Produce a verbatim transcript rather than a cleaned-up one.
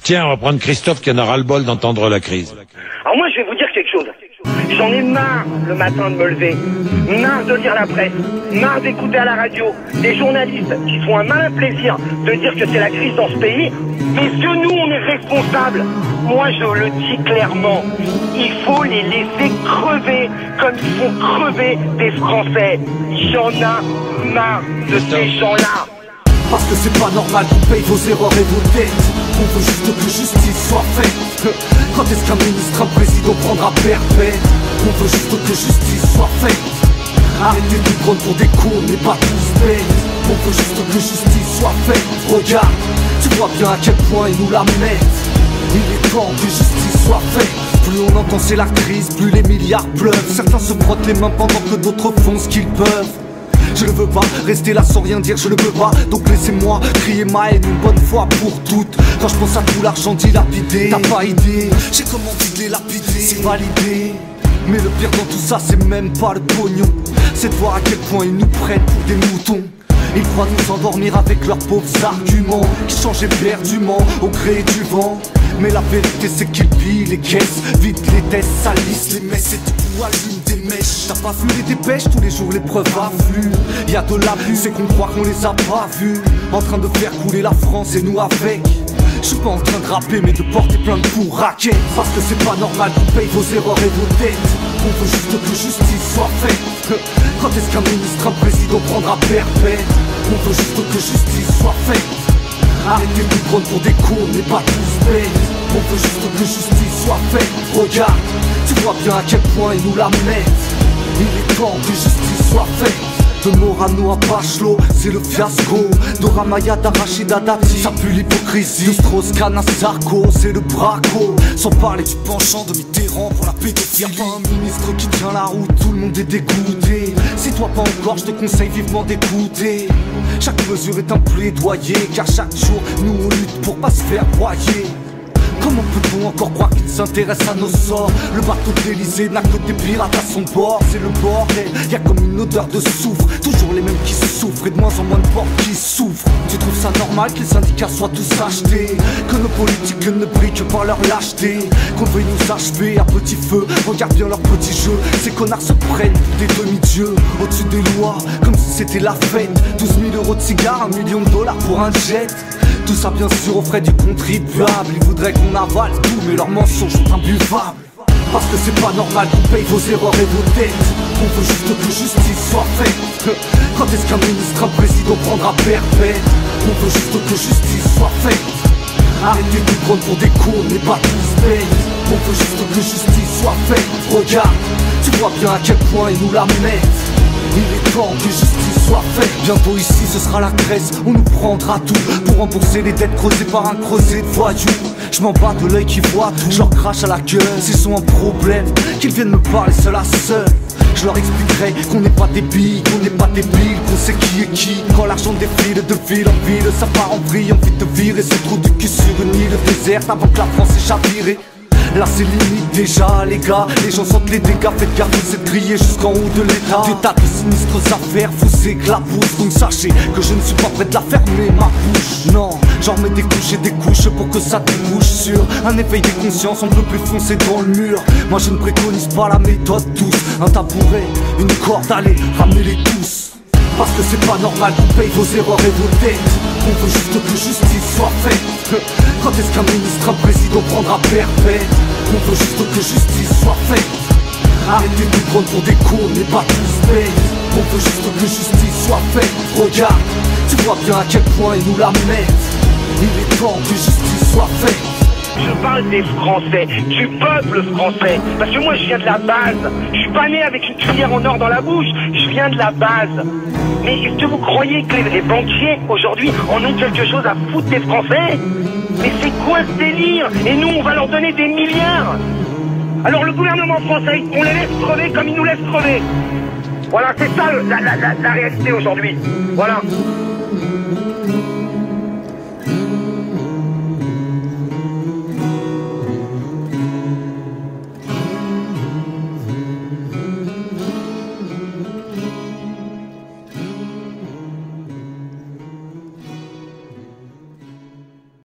Tiens, on va prendre Christophe qui en a ras-le-bol d'entendre la crise. Alors moi, je vais vous dire quelque chose. J'en ai marre le matin de me lever, marre de lire la presse, marre d'écouter à la radio des journalistes qui font un malin plaisir de dire que c'est la crise dans ce pays. Mais que nous, on est responsables. Moi, je le dis clairement. Il faut les laisser crever comme ils font crever des Français. J'en ai marre de ces gens-là. Parce que c'est pas normal qu'on paye vos erreurs et vos dettes. On veut juste que justice soit faite. Quand est-ce qu'un ministre, un président prendra perpète? On veut juste que justice soit faite. Arrêtez de nous prendre pour des cons, on n'est pas tous bêtes. On veut juste que justice soit faite. Regarde, tu vois bien à quel point ils nous la mettent. Il est temps que justice soit faite. Plus on entend c'est la crise, plus les milliards pleuvent. Certains se frottent les mains pendant que d'autres font ce qu'ils peuvent. Je ne veux pas rester là sans rien dire, je ne peux pas. Donc laissez-moi crier ma haine une bonne fois pour toutes. Quand je pense à tout l'argent dilapidé, t'as pas idée, j'ai comment vite les lapider, c'est validé. Mais le pire dans tout ça c'est même pas le pognon, c'est de voir à quel point ils nous prennent pour des moutons. Ils croient nous endormir avec leurs pauvres arguments qui changent éperdument au gré du vent. Mais la vérité c'est qu'ils pillent les caisses, vite les tests, salissent les messes et tout allume des mèches. T'as pas vu les dépêches, tous les jours les preuves affluent. Y'a de l'abus, c'est qu'on croit qu'on les a pas vus. En train de faire couler la France et nous avec. Je suis pas en train de rapper mais de porter plein de coups raquettes. Parce que c'est pas normal qu'on paye vos erreurs et vos dettes. On veut juste que justice soit faite. Quand est-ce qu'un ministre, un président prendra perpète? On veut juste que justice soit faite. Arrêtez de nous prendre pour des cons, on n'est pas tous bêtes. On veut juste que justice soit faite. Regarde, tu vois bien à quel point ils nous la mettent. Il est temps que justice soit faite. De Morano à Bachelot, c'est le fiasco. Dora Maya d'Arachida Dati, ça pue l'hypocrisie. De Strauss-Kahn à Sarko, c'est le braco. Sans parler du penchant de Mitterrand pour la pédophilie. Y'a pas un ministre qui tient la route, tout le monde est dégoûté. Si toi pas encore, je te conseille vivement d'écouter. Chaque mesure est un plaidoyer, car chaque jour, nous on lutte pour pas se faire broyer. Comment peut-on encore croire qu'il s'intéresse à nos sorts? Le bateau de l'Elysée n'a que des pirates à son bord. C'est le bordel, y'a comme une odeur de soufre. Toujours les mêmes qui souffrent et de moins en moins de portes qui souffrent. Tu trouves ça normal que les syndicats soient tous achetés? Que nos politiques ne brillent que par leur lâcheté? Qu'on veuille nous achever à petit feu? Regarde bien leur petit jeu. Ces connards se prennent pour des demi-dieux au-dessus des lois, comme si c'était la fête. Douze mille euros de cigares, un million de dollars pour un jet. Tout ça bien sûr aux frais du contribuable. Ils voudraient qu'on avale tout mais leurs mensonges sont imbuvables. Parce que c'est pas normal qu'on paye vos erreurs et vos dettes. On veut juste que justice soit faite. Quand est-ce qu'un ministre, un président prendra perpète? On veut juste que justice soit faite. Arrêtez de nous prendre pour des cons, on n'est pas tous bêtes. On veut juste que justice soit faite. Regarde, tu vois bien à quel point ils nous la mettent. Il est temps que justice soit faite. Bientôt ici ce sera la Grèce, on nous prendra tout pour rembourser les dettes creusées par un creuset de voyous. Je m'en bats de l'œil qui voit tout, je leur crache à la gueule s'ils sont un problème, qu'ils viennent me parler seul à seul. Je leur expliquerai qu'on n'est pas débiles, qu'on n'est pas débiles, qu'on sait qui est qui. Quand l'argent défile de ville en ville, ça part en vrille, envie de virer ce trou du cul sur une île déserte avant que la France ait chaviré. Là c'est limite déjà les gars, les gens sentent les dégâts, faites gaffe, c'est grillé jusqu'en haut de l'état. Des tas de sinistres affaires vous éclaboussent, donc sachez que je ne suis pas prêt de la fermer ma bouche. Non, j'en mets des couches et des couches pour que ça débouche sur un éveil des consciences, on peut plus foncer dans le mur. Moi je ne préconise pas la méthode douce, un tabouret, une corde, allez, ramenez-les tous. Parce que c'est pas normal qu'on paye vos erreurs et vos dettes. On veut juste que justice soit faite. Quand est-ce qu'un ministre, un président prendra perpète? On veut juste que justice soit faite. Arrêtez de nous prendre pour des cons, on n'est pas tous bêtes. On veut juste que justice soit faite. Regarde, tu vois bien à quel point ils nous la mettent. Il est temps que justice soit faite. Je parle des Français, du peuple français. Parce que moi je viens de la base. Je suis pas né avec une cuillère en or dans la bouche. Je viens de la base. Mais est-ce que vous croyez que les banquiers aujourd'hui en ont quelque chose à foutre des Français? Mais c'est quoi ce délire? Et nous on va leur donner des milliards. Alors le gouvernement français, on les laisse crever comme ils nous laissent crever. Voilà, c'est ça la, la, la, la réalité aujourd'hui. Voilà.